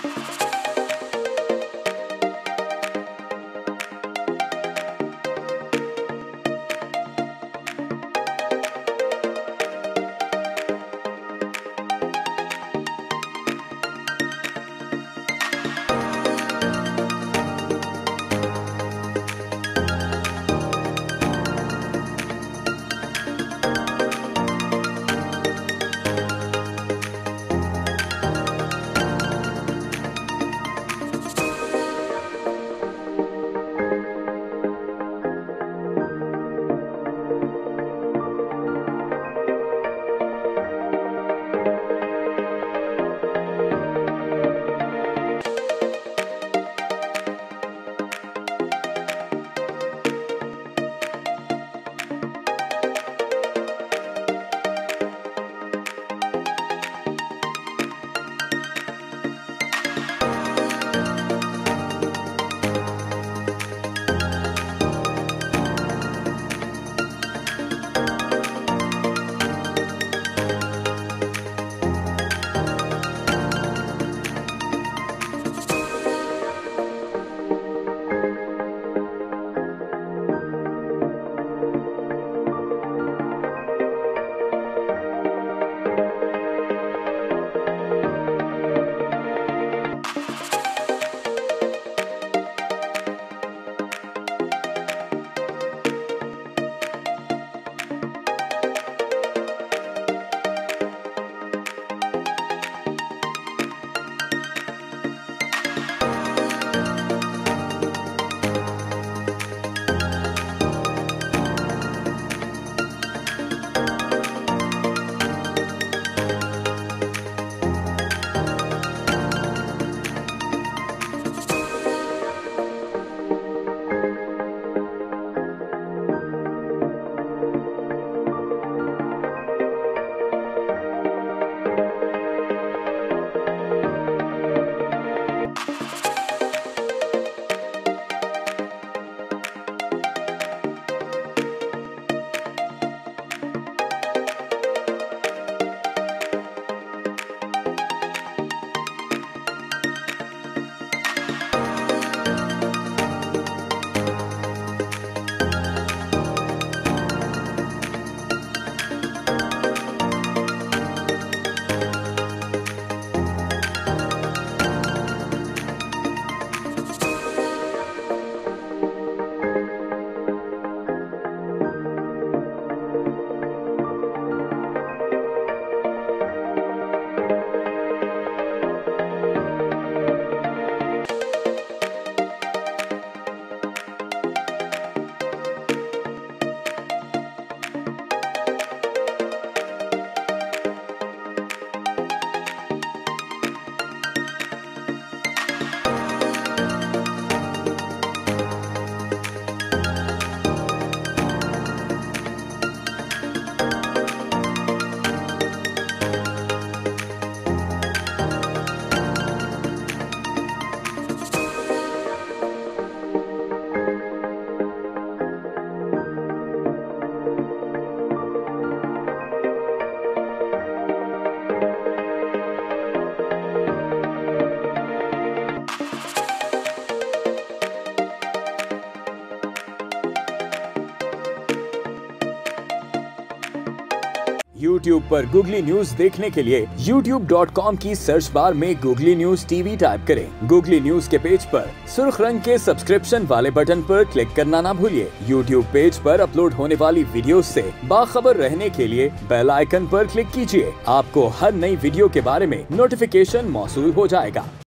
YouTube पर Googly news देखने के लिए youtube.com की सर्च बार में Googly न्यूज टीवी टाइप करें। Googly न्यूज के पेज पर सुर्ख रंग के सब्सक्रिप्शन वाले बटन पर क्लिक करना ना भूलिए। YouTube पेज पर अपलोड होने वाली वीडियोस से बाखबर रहने के लिए बेल आइकन पर क्लिक कीजिए। आपको हर नई वीडियो के बारे में नोटिफिकेशन मौसूल हो जाएगा।